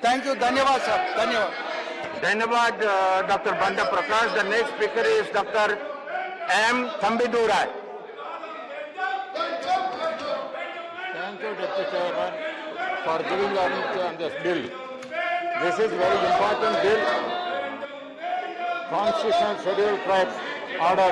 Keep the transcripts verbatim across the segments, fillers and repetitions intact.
Thank you. Dhanyavad, sir. Dhanyavad. Dhanyavad, uh, Doctor Banda Prakash. The next speaker is Doctor M. Thambidurai. Thank you, Deputy Chairman, for giving authority on this bill. This is very important bill. Constitutional Scheduled Tribes Order,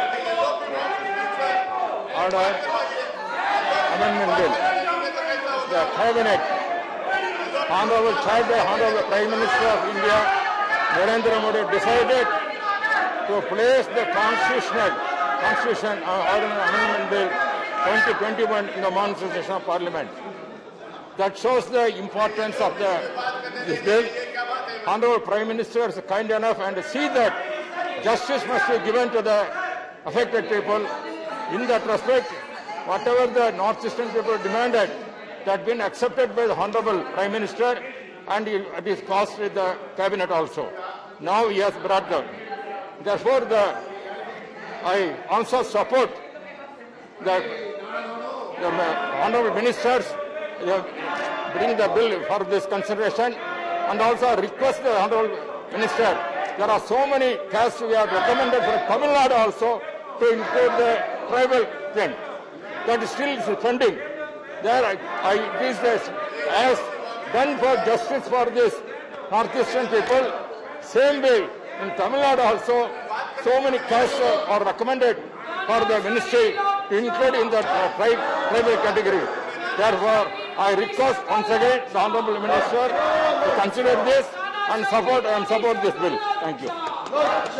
Order Amendment Bill. The Cabinet, Honorable Chaired by Honorable Prime Minister of India, Narendra Modi, decided to place the Constitutional Constitution uh, Order Amendment Bill twenty twenty-one in the monsoon session of Parliament. That shows the importance of the, this bill. Honorable Prime Minister is kind enough and see that justice must be given to the affected people. In that respect, whatever the North Eastern people demanded, that been accepted by the Honorable Prime Minister, and it is crossed with the Cabinet also. Now he has brought the. Therefore, the, I also support the, the Honorable Ministers uh, bring the bill for this consideration, and also request the Honorable Minister. There are so many castes we have recommended for Tamil Nadu also to include the tribal thing. That is still pending. There, I, I, it is this, as done for justice for this Northeastern people, same way in Tamil Nadu also, so many castes are recommended for the ministry to include in the uh, tribe, tribal category. Therefore, I request once again the Honorable Minister to consider this and support and support this bill. Thank you.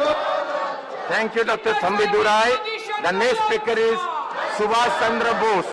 Thank you, Doctor Thambidurai. The next speaker is Subhash Chandra Bose.